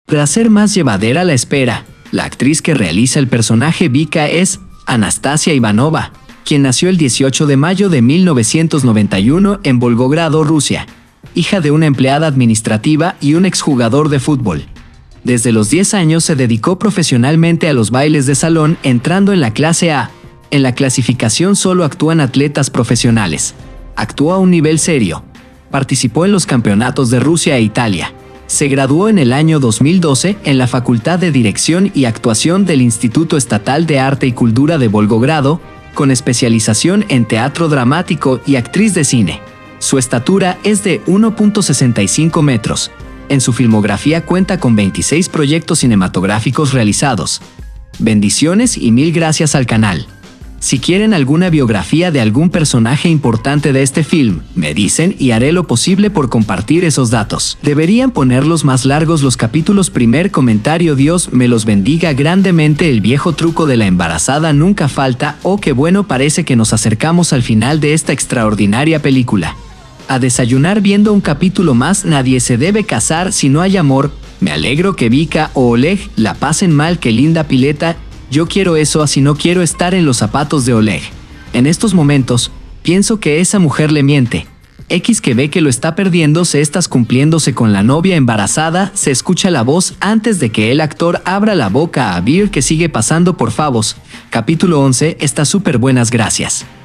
Para hacer más llevadera la espera, la actriz que realiza el personaje Vika es Anastasia Ivanova, quien nació el 18 de mayo de 1991 en Volgogrado, Rusia, hija de una empleada administrativa y un exjugador de fútbol. Desde los 10 años se dedicó profesionalmente a los bailes de salón, entrando en la clase A. En la clasificación solo actúan atletas profesionales. Actuó a un nivel serio. Participó en los campeonatos de Rusia e Italia. Se graduó en el año 2012 en la Facultad de Dirección y Actuación del Instituto Estatal de Arte y Cultura de Volgogrado, con especialización en teatro dramático y actriz de cine. Su estatura es de 1.65 metros. En su filmografía cuenta con 26 proyectos cinematográficos realizados. Bendiciones y mil gracias al canal. Si quieren alguna biografía de algún personaje importante de este film, me dicen y haré lo posible por compartir esos datos. Deberían ponerlos más largos los capítulos. Primer comentario: Dios me los bendiga grandemente. El viejo truco de la embarazada nunca falta. Oh, qué bueno, parece que nos acercamos al final de esta extraordinaria película. A desayunar viendo un capítulo más. Nadie se debe casar si no hay amor. Me alegro que Vika o Oleg la pasen mal. Qué linda pileta. Yo quiero eso, así no quiero estar en los zapatos de Oleg. En estos momentos, pienso que esa mujer le miente. X que ve que lo está perdiendo. Se estás cumpliéndose con la novia embarazada. Se escucha la voz antes de que el actor abra la boca a Beer, que sigue pasando por favos. Capítulo 11 está súper buenas, gracias.